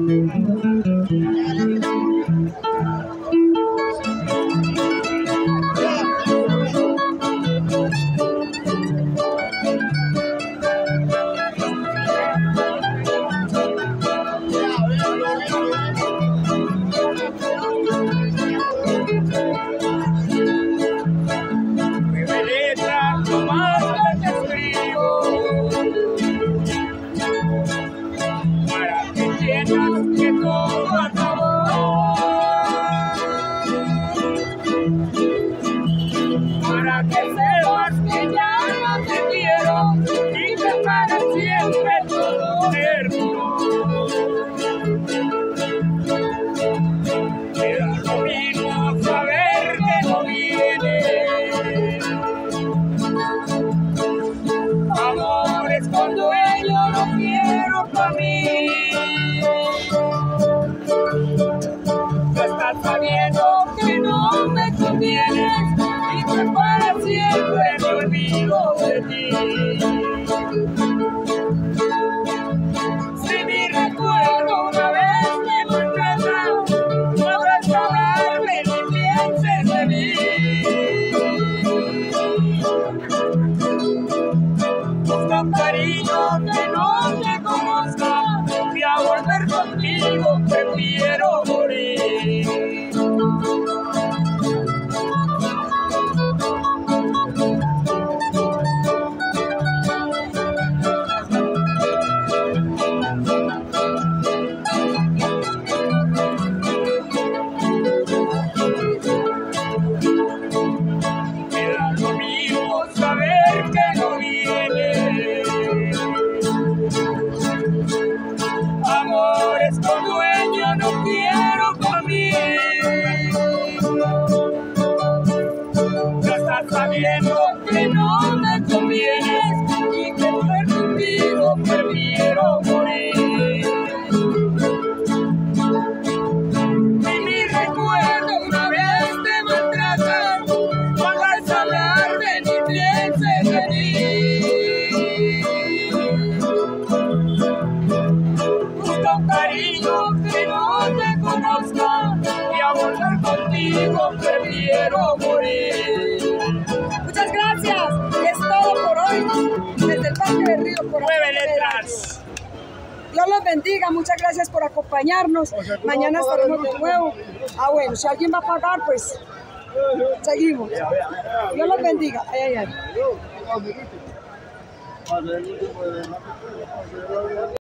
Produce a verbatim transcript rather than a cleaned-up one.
Que todo acabó, para que sepas que ya no te quiero y que para siempre todo terminó. Me da lo mismo saber que no vienes. Amores con dueño no quiero para mí. Sabiendo que no me convienes y que para siempre me olvido de ti. Si mi recuerdo una vez me maltrata, no debes hablarme ni pienses de mí. Busca cariño que no te conozca y a volver contigo prefiero morir. Saber que no viene, amores con dueño no quiero para mí. No estás sabiendo que no me convienes y que estar contigo prefiero morir. Y mi recuerdo una vez te maltrata, no vas a hablarme ni pienses de mí. Busca un cariño que no te conozca y a volver contigo prefiero morir. Muchas gracias, es todo por hoy desde el Parque del Río. Por Nueve letras. Dios los bendiga, muchas gracias por acompañarnos. Mañana estaremos de nuevo. Ah, bueno, si alguien va a pagar, pues seguimos. Dios los bendiga. Ay, ay, ay.